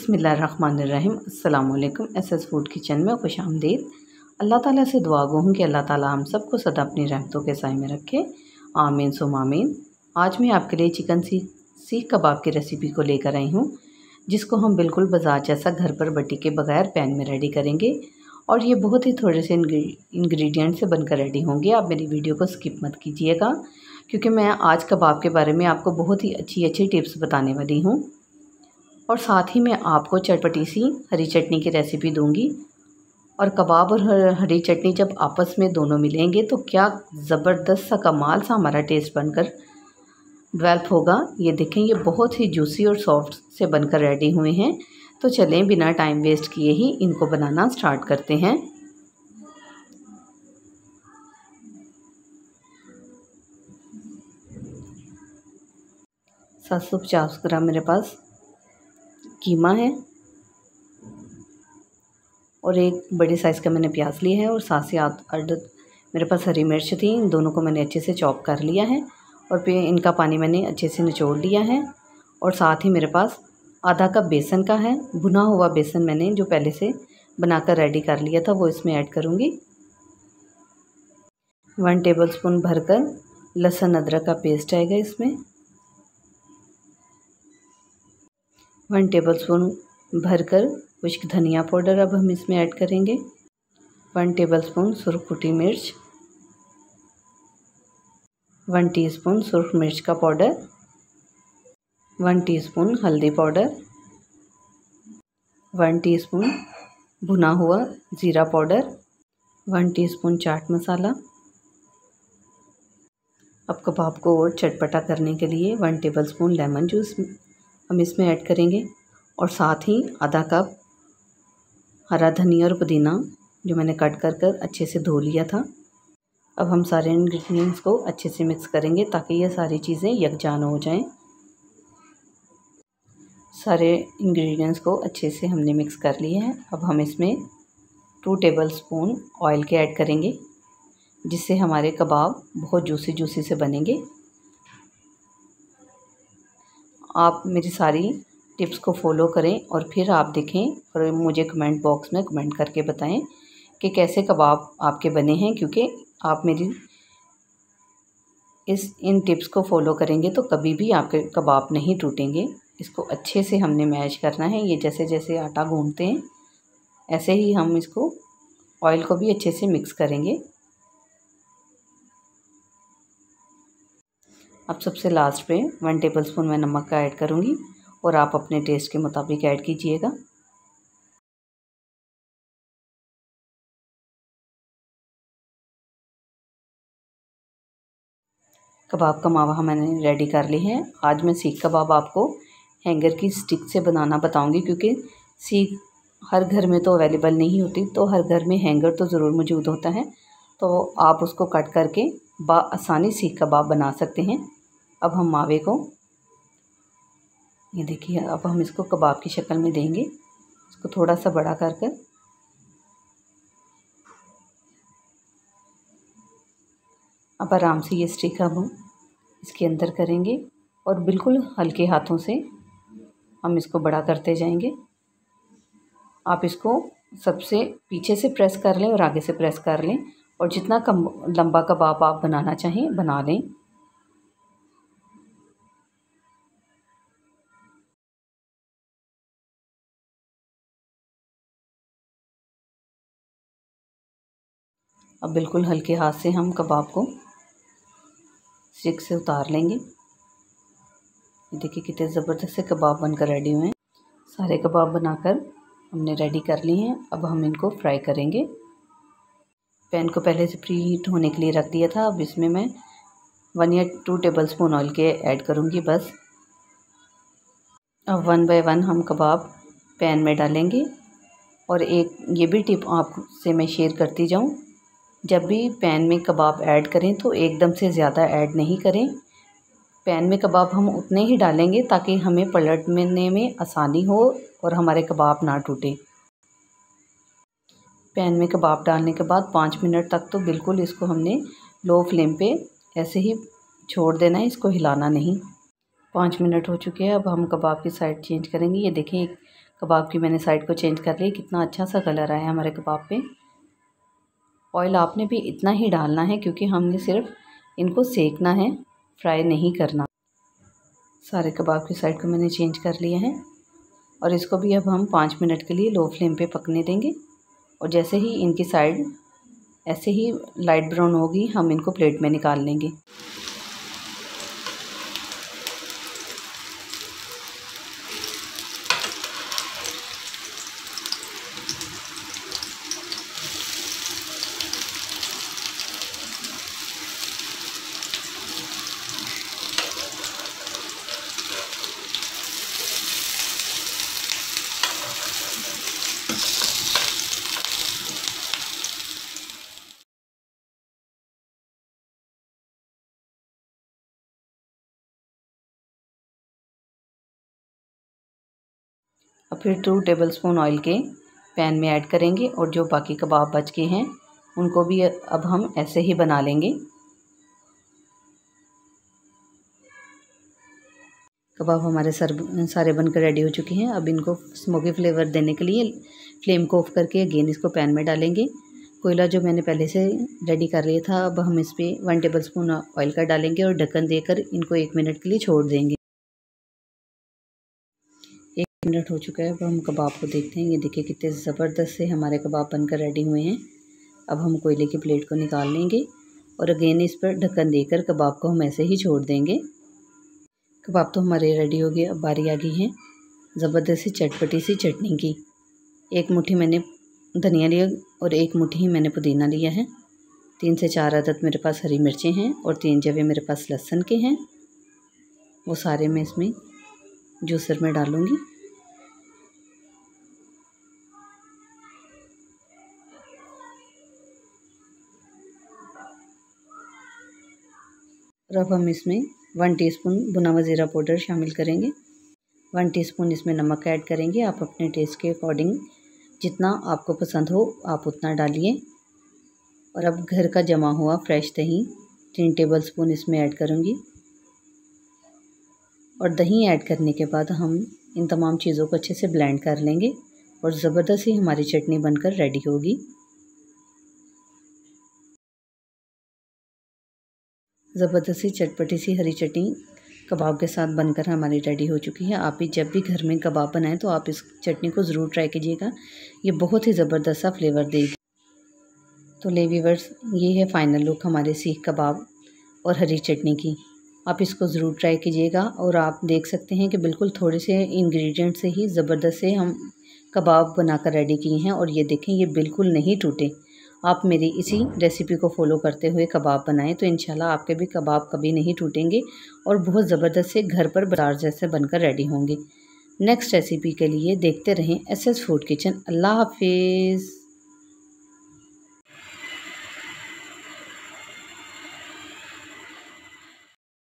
बिस्मिल्लाहिर्रहमानिर्रहीम। अस्सलाम वालेकुम। एसएस फूड किचन में खुश आमदीद। अल्लाह ताला से दुआ गो हूँ कि अल्लाह ताला हम सबको सदा अपनी रहमतों के साए में रखे, आमीन सुम आमीन। आज मैं आपके लिए चिकन सीख कबाब की रेसिपी को लेकर आई हूँ, जिसको हम बिल्कुल बाजार जैसा घर पर बटी के बगैर पैन में रेडी करेंगे और ये बहुत ही थोड़े से इंग्रेडिएंट से बनकर रेडी होंगे। आप मेरी वीडियो को स्किप मत कीजिएगा, क्योंकि मैं आज कबाब के बारे में आपको बहुत ही अच्छी टिप्स बताने वाली हूँ और साथ ही मैं आपको चटपटी सी हरी चटनी की रेसिपी दूंगी। और कबाब और हरी चटनी जब आपस में दोनों मिलेंगे तो क्या ज़बरदस्त सा कमाल सा हमारा टेस्ट बनकर डेवलप होगा। ये देखें, ये बहुत ही जूसी और सॉफ्ट से बनकर रेडी हुए हैं। तो चलें बिना टाइम वेस्ट किए ही इनको बनाना स्टार्ट करते हैं। सात सौ 50 ग्राम मेरे पास कीमा है और एक बड़ी साइज़ का मैंने प्याज लिया है और 7 से 8 अदद मेरे पास हरी मिर्च थी। इन दोनों को मैंने अच्छे से चॉप कर लिया है और फिर इनका पानी मैंने अच्छे से निचोड़ लिया है। और साथ ही मेरे पास आधा कप बेसन का है, भुना हुआ बेसन मैंने जो पहले से बनाकर रेडी कर लिया था वो इसमें ऐड करूँगी। 1 टेबलस्पून भरकर लहसुन अदरक का पेस्ट आएगा इसमें। 1 टेबलस्पून भरकर खुश्क धनिया पाउडर अब हम इसमें ऐड करेंगे। 1 टेबलस्पून सुरख कुटी मिर्च, 1 टीस्पून सुरख मिर्च का पाउडर, 1 टीस्पून हल्दी पाउडर, 1 टीस्पून भुना हुआ ज़ीरा पाउडर, 1 टीस्पून चाट मसाला। अब कबाब को और चटपटा करने के लिए 1 टेबलस्पून लेमन जूस हम इसमें ऐड करेंगे और साथ ही आधा कप हरा धनिया और पुदीना जो मैंने कट कर अच्छे से धो लिया था। अब हम सारे इंग्रेडिएंट्स को अच्छे से मिक्स करेंगे ताकि ये सारी चीज़ें यकजान हो जाएं। सारे इंग्रेडिएंट्स को अच्छे से हमने मिक्स कर लिए हैं। अब हम इसमें 2 टेबलस्पून ऑयल के ऐड करेंगे, जिससे हमारे कबाब बहुत जूसी से बनेंगे। आप मेरी सारी टिप्स को फॉलो करें और फिर आप देखें और मुझे कमेंट बॉक्स में कमेंट करके बताएं कि कैसे कबाब आपके बने हैं, क्योंकि आप मेरी इन टिप्स को फॉलो करेंगे तो कभी भी आपके कबाब नहीं टूटेंगे। इसको अच्छे से हमने मैश करना है। ये जैसे जैसे आटा गूंथते हैं ऐसे ही हम इसको ऑयल को भी अच्छे से मिक्स करेंगे। अब सबसे लास्ट पे 1 टेबलस्पून मैं नमक का ऐड करूँगी और आप अपने टेस्ट के मुताबिक ऐड कीजिएगा। कबाब का मावा मैंने रेडी कर ली है। आज मैं सीख कबाब आपको हैंगर की स्टिक से बनाना बताऊंगी, क्योंकि सीख हर घर में तो अवेलेबल नहीं होती, तो हर घर में हैंगर तो ज़रूर मौजूद होता है, तो आप उसको कट करके आसानी सीख कबाब बना सकते हैं। अब हम मावे को, ये देखिए, अब हम इसको कबाब की शक्ल में देंगे। इसको थोड़ा सा बड़ा कर अब आराम से ये स्टिक हम इसके अंदर करेंगे और बिल्कुल हल्के हाथों से हम इसको बड़ा करते जाएंगे। आप इसको सबसे पीछे से प्रेस कर लें और आगे से प्रेस कर लें और जितना कम लंबा कबाब आप बनाना चाहें बना लें। अब बिल्कुल हल्के हाथ से हम कबाब को स्टिक से उतार लेंगे। देखिए कितने ज़बरदस्त से कबाब बनकर रेडी हुए हैं। सारे कबाब बनाकर हमने रेडी कर लिए हैं। अब हम इनको फ्राई करेंगे। पैन को पहले से प्री हीट होने के लिए रख दिया था। अब इसमें मैं 1 या 2 टेबलस्पून ऑयल के ऐड करूँगी बस। अब 1 बाय 1 हम कबाब पैन में डालेंगे। और एक ये भी टिप आपसे मैं शेयर करती जाऊँ, जब भी पैन में कबाब ऐड करें तो एकदम से ज़्यादा ऐड नहीं करें। पैन में कबाब हम उतने ही डालेंगे ताकि हमें पलटने में आसानी हो और हमारे कबाब ना टूटे। पैन में कबाब डालने के बाद 5 मिनट तक तो बिल्कुल इसको हमने लो फ्लेम पे ऐसे ही छोड़ देना है, इसको हिलाना नहीं। 5 मिनट हो चुके हैं। अब हम कबाब की साइड चेंज करेंगे। ये देखें कबाब की मैंने साइड को चेंज कर ली। कितना अच्छा सा कलर आया हमारे कबाब पे। ऑयल आपने भी इतना ही डालना है क्योंकि हमने सिर्फ इनको सेकना है, फ्राई नहीं करना। सारे कबाब की साइड को मैंने चेंज कर लिया है और इसको भी अब हम 5 मिनट के लिए लो फ्लेम पे पकने देंगे। और जैसे ही इनकी साइड ऐसे ही लाइट ब्राउन होगी, हम इनको प्लेट में निकाल लेंगे। अब फिर 2 टेबलस्पून ऑयल के पैन में ऐड करेंगे और जो बाकी कबाब बच गए हैं उनको भी अब हम ऐसे ही बना लेंगे। कबाब हमारे सारे बनकर रेडी हो चुके हैं। अब इनको स्मोकी फ्लेवर देने के लिए फ्लेम को ऑफ करके अगेन इसको पैन में डालेंगे। कोयला जो मैंने पहले से रेडी कर लिया था, अब हम इस पर 1 टेबलस्पून ऑयल का डालेंगे और ढक्कन देकर इनको 1 मिनट के लिए छोड़ देंगे। 1 मिनट हो चुका है। अब हम कबाब को देखते हैं। ये देखिए कितने ज़बरदस्त से हमारे कबाब बनकर रेडी हुए हैं। अब हम कोयले की प्लेट को निकाल लेंगे और अगेन इस पर ढक्कन देकर कबाब को हम ऐसे ही छोड़ देंगे। कबाब तो हमारे रेडी हो गए। अब बारी आ गई है ज़बरदस्त सी चटपटी सी चटनी की। 1 मुट्ठी मैंने धनिया लिया और 1 मुट्ठी ही मैंने पुदीना लिया है। 3 से 4 अदद मेरे पास हरी मिर्चें हैं और 3 जवे मेरे पास लहसुन के हैं। वो सारे मैं इसमें जूसर में डालूँगी। और अब हम इसमें 1 टीस्पून भुना हुआ ज़ीरा पाउडर शामिल करेंगे। 1 टीस्पून इसमें नमक ऐड करेंगे। आप अपने टेस्ट के अकॉर्डिंग जितना आपको पसंद हो आप उतना डालिए। और अब घर का जमा हुआ फ्रेश दही 3 टेबलस्पून इसमें ऐड करूँगी। और दही ऐड करने के बाद हम इन तमाम चीज़ों को अच्छे से ब्लेंड कर लेंगे और ज़बरदस्त ही हमारी चटनी बनकर रेडी होगी। ज़बरदस्त सी चटपटी सी हरी चटनी कबाब के साथ बनकर हमारी रेडी हो चुकी है। आप भी जब भी घर में कबाब बनाएं तो आप इस चटनी को ज़रूर ट्राई कीजिएगा। ये बहुत ही ज़बरदस्त सा फ्लेवर देगी। तो ले व्यूअर्स, ये है फाइनल लुक हमारे सीख कबाब और हरी चटनी की। आप इसको ज़रूर ट्राई कीजिएगा। और आप देख सकते हैं कि बिल्कुल थोड़े से इंग्रेडिएंट से ही ज़बरदस्त से हम कबाब बनाकर रेडी किए हैं। और ये देखें, ये बिल्कुल नहीं टूटे। आप मेरी इसी रेसिपी को फॉलो करते हुए कबाब बनाएं तो इंशाल्लाह आपके भी कबाब कभी नहीं टूटेंगे और बहुत ज़बरदस्त से घर पर बाजार जैसे बनकर रेडी होंगे। नेक्स्ट रेसिपी के लिए देखते रहें SS फूड किचन। अल्लाह हाफिज़।